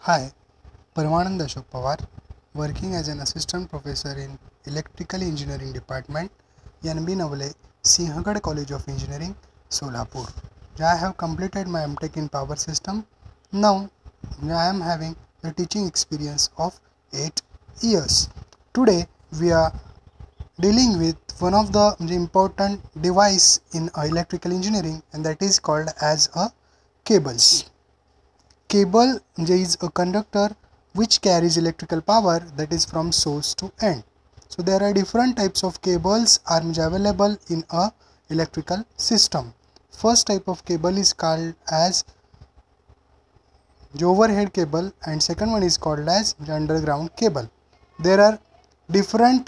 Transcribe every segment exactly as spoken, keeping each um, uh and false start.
Hi, Paramanand Ashok Pawar, working as an assistant professor in Electrical Engineering Department, N B Navale, Sinhagad College of Engineering, Solapur. I have completed my M Tech in Power System. Now, I am having the teaching experience of eight years. Today, we are dealing with one of the important device in electrical engineering, and that is called as a cables. Cable is a conductor which carries electrical power, that is from source to end. So there are different types of cables are available in a electrical system. First type of cable is called as the overhead cable, and second one is called as the underground cable. There are different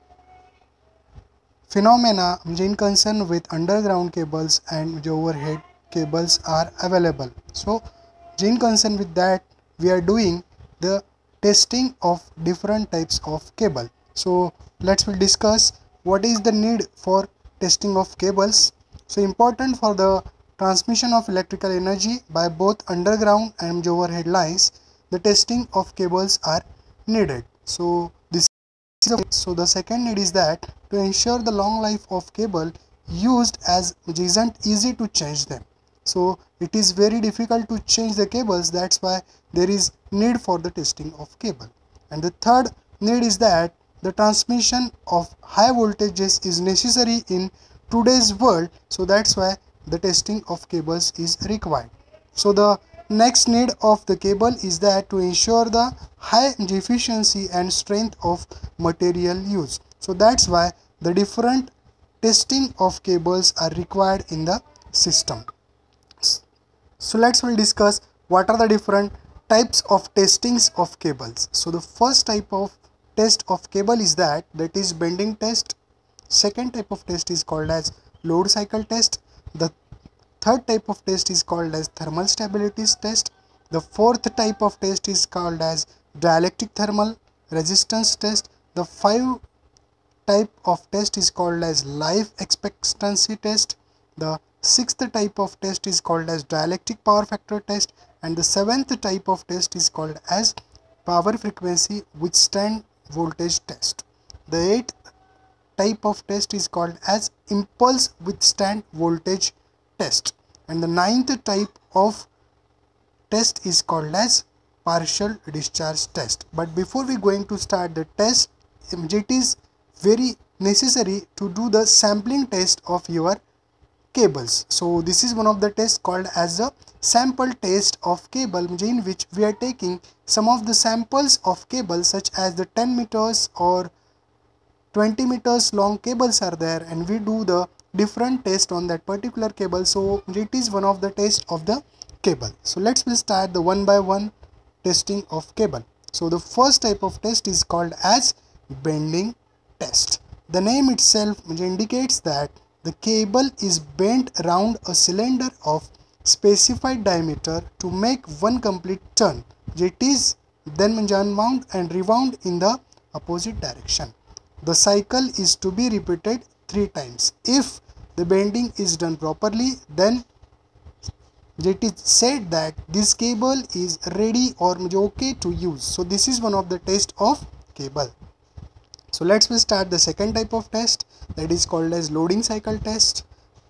phenomena in concern with underground cables and the overhead cables are available. So in concern with that, we are doing the testing of different types of cable. So let's will discuss what is the need for testing of cables. So important for the transmission of electrical energy by both underground and overhead lines, the testing of cables are needed. So this so the second need is that to ensure the long life of cable used, as it isn't easy to change them. So it is very difficult to change the cables, that's why there is need for the testing of cable. And the third need is that the transmission of high voltages is necessary in today's world, so that's why the testing of cables is required. So the next need of the cable is that to ensure the high efficiency and strength of material use. So that's why the different testing of cables are required in the system. So let's will discuss what are the different types of testings of cables. So the first type of test of cable is that that is bending test. Second type of test is called as load cycle test. The third type of test is called as thermal stability test. The fourth type of test is called as dielectric thermal resistance test. The five type of test is called as life expectancy test. The sixth type of test is called as dielectric power factor test, and the seventh type of test is called as power frequency withstand voltage test. The eighth type of test is called as impulse withstand voltage test, and the ninth type of test is called as partial discharge test. But before we going to start the test, it is very necessary to do the sampling test of your cables. So this is one of the tests called as a sample test of cable, in which we are taking some of the samples of cables such as the ten meters or twenty meters long cables are there, and we do the different test on that particular cable. So it is one of the test of the cable. So let's will start the one by one testing of cable. So the first type of test is called as bending test. The name itself indicates that the cable is bent around a cylinder of specified diameter to make one complete turn. It is then unwound and rewound in the opposite direction. The cycle is to be repeated three times. If the bending is done properly, then it is said that this cable is ready or okay to use. So this is one of the test of cable. So let's we start the second type of test, that is called as loading cycle test.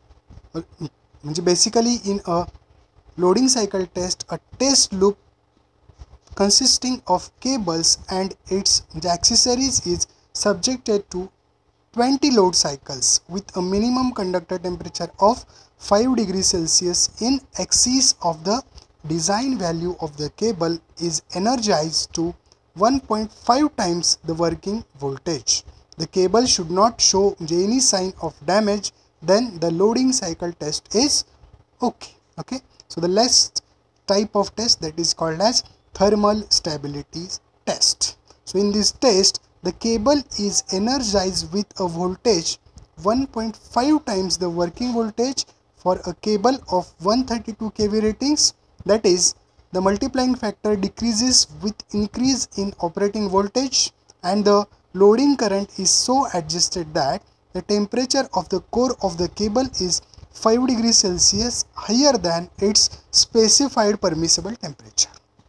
Basically in a loading cycle test, a test loop consisting of cables and its accessories is subjected to twenty load cycles with a minimum conductor temperature of five degrees Celsius in excess of the design value of the cable is energized to one point five times the working voltage. The cable should not show any sign of damage, then the loading cycle test is okay. Okay. So the last type of test, that is called as thermal stability test. So in this test, the cable is energized with a voltage one point five times the working voltage for a cable of one thirty-two k V ratings. That is, the multiplying factor decreases with increase in operating voltage, and the loading current is so adjusted that the temperature of the core of the cable is five degrees Celsius higher than its specified permissible temperature.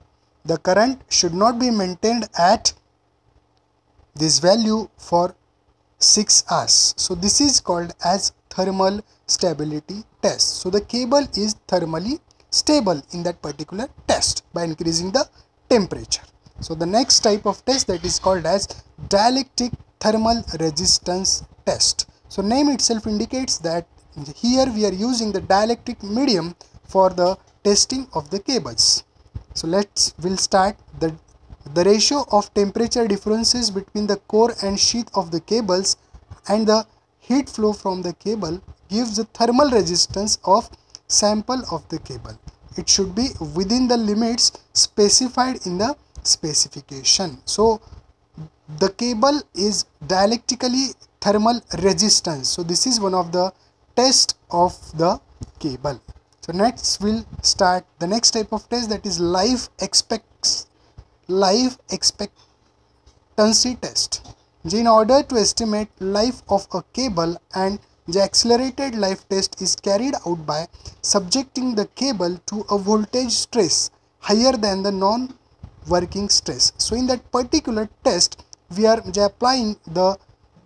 the current should not be maintained at this value for six hours. So this is called as thermal stability test. So the cable is thermally stable in that particular test by increasing the temperature. So the next type of test, that is called as dielectric thermal resistance test. So name itself indicates that here we are using the dielectric medium for the testing of the cables. So let's we'll start. The the ratio of temperature differences between the core and sheath of the cables and the heat flow from the cable gives the thermal resistance of sample of the cable. It should be within the limits specified in the specification. So the cable is dielectrically thermal resistance. So this is one of the test of the cable. So next we'll start the next type of test, that is life expects life expectancy test. In order to estimate life of a cable, and the accelerated life test is carried out by subjecting the cable to a voltage stress higher than the non-working stress. So in that particular test we are applying the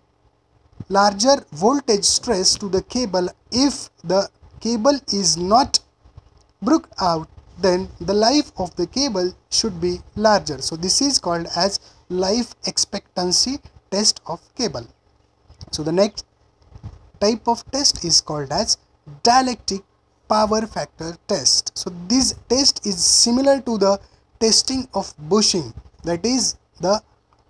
larger voltage stress to the cable. If the cable is not broke out, then the life of the cable should be larger. So this is called as life expectancy test of cable. So the next type of test is called as dielectric power factor test. So this test is similar to the testing of bushing, that is the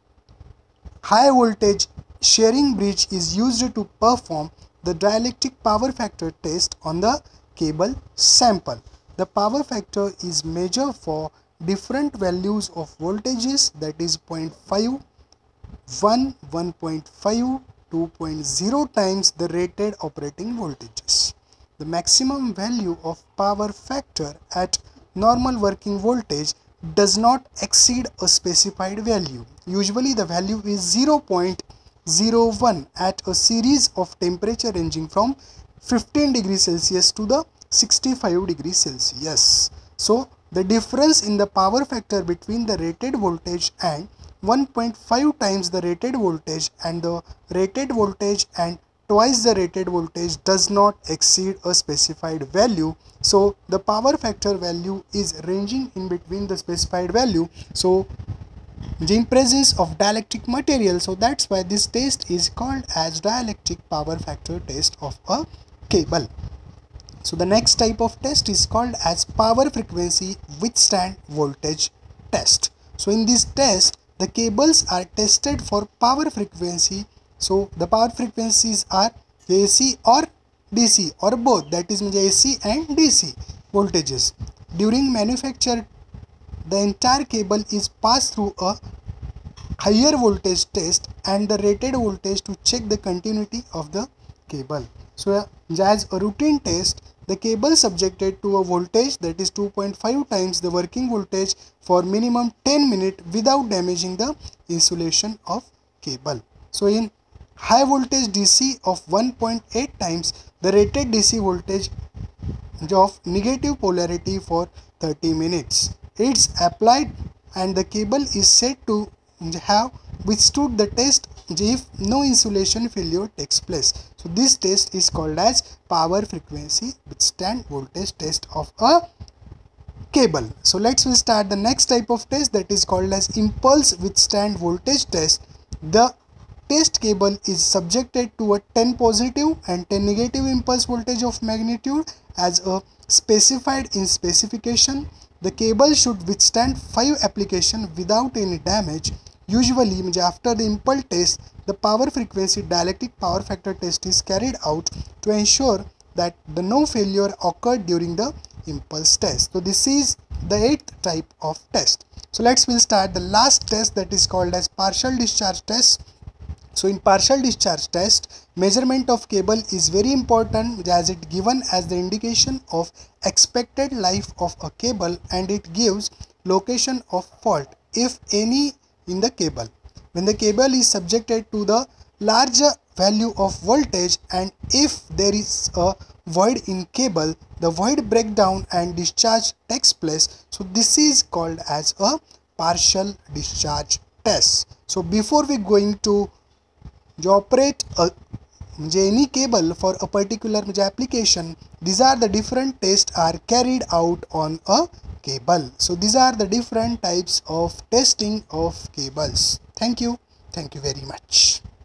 high voltage shearing bridge is used to perform the dielectric power factor test on the cable sample. The power factor is measured for different values of voltages, that is zero point five, one, one point five, two point zero times the rated operating voltages. The maximum value of power factor at normal working voltage does not exceed a specified value. Usually the value is zero point zero one at a series of temperature ranging from fifteen degrees Celsius to the sixty-five degrees Celsius. So the difference in the power factor between the rated voltage and one point five times the rated voltage and the rated voltage and twice the rated voltage does not exceed a specified value. So the power factor value is ranging in between the specified value. So in presence of dielectric material, so that's why this test is called as dielectric power factor test of a cable. So the next type of test is called as power frequency withstand voltage test. So in this test the cables are tested for power frequency. So the power frequencies are A C or D C or both, that is A C and D C voltages. During manufacture the entire cable is passed through a higher voltage test and the rated voltage to check the continuity of the cable. So as a routine test, the cable subjected to a voltage that is two point five times the working voltage for minimum ten minutes without damaging the insulation of cable. So in high voltage D C of one point eight times the rated D C voltage of negative polarity for thirty minutes. It's applied and the cable is said to have withstood the test if no insulation failure takes place. So this test is called as power frequency withstand voltage test of a cable. So let's we'll start the next type of test, that is called as impulse withstand voltage test. The test cable is subjected to a ten positive and ten negative impulse voltage of magnitude as a specified in specification. The cable should withstand five applications without any damage. Usually after the impulse test, the power frequency dielectric power factor test is carried out to ensure that the no failure occurred during the impulse test. So this is the eighth type of test. So let's we'll start the last test, that is called as partial discharge test. So in partial discharge test, measurement of cable is very important as it given as the indication of expected life of a cable and it gives location of fault if any in the cable. When the cable is subjected to the larger value of voltage, and if there is a void in cable, the void breakdown and discharge takes place. So this is called as a partial discharge test. So before we going to operate a any cable for a particular application, these are the different tests are carried out on a cable. So these are the different types of testing of cables. Thank you. Thank you very much.